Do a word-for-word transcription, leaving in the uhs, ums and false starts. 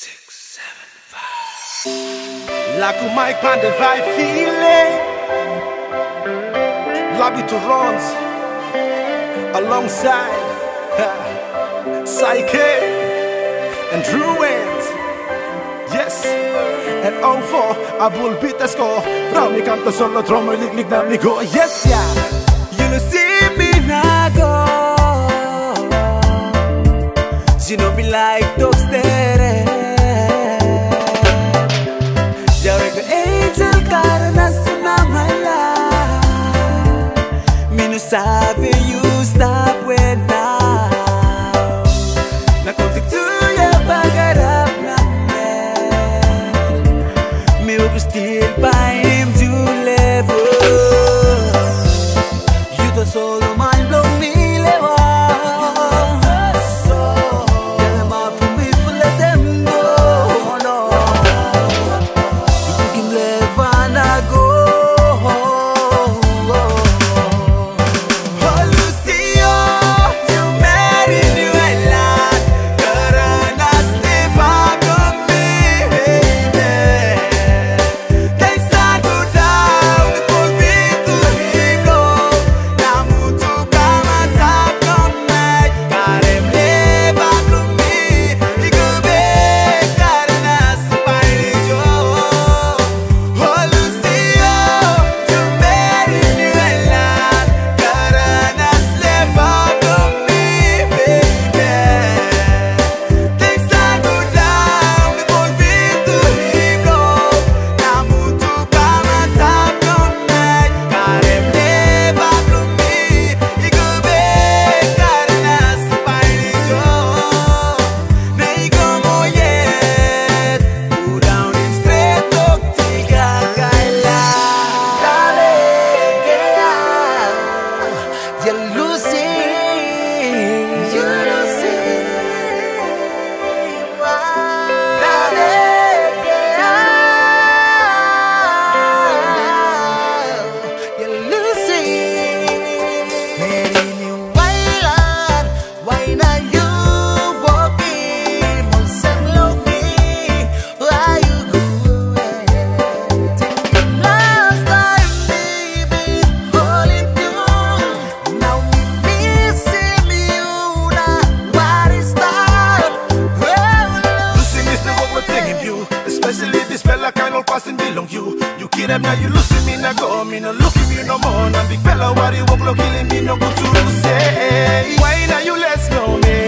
six, seven, five. Laku Mike on the vibe feeling. Labi ToRonz alongside Saii and Druenz. Yes, and O-FouR, a bullbeat the score. Bra mi kanta solo trummor lik lik na mi går. Yes, yeah. You know see me na go. You know me like dogs there. You're the angel karena sunamala. Me no sabi you stop when now. Na kontik to ya bagarap na mel. Me will still by him to level. You the solo mind blow me level. You, you kid up now, you losing me, now go, me no look at me no more. Now big fella, what you walk, look, killing me, no good to say. Why now you let's know me?